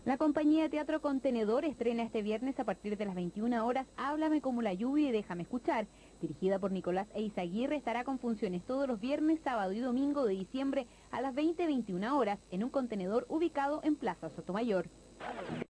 La compañía de teatro Contenedor estrena este viernes a partir de las 21 horas Háblame como la lluvia y déjame escuchar. Dirigida por Nicolás Eizaguirre, estará con funciones todos los viernes, sábado y domingo de diciembre a las 20-21 horas en un contenedor ubicado en Plaza Sotomayor.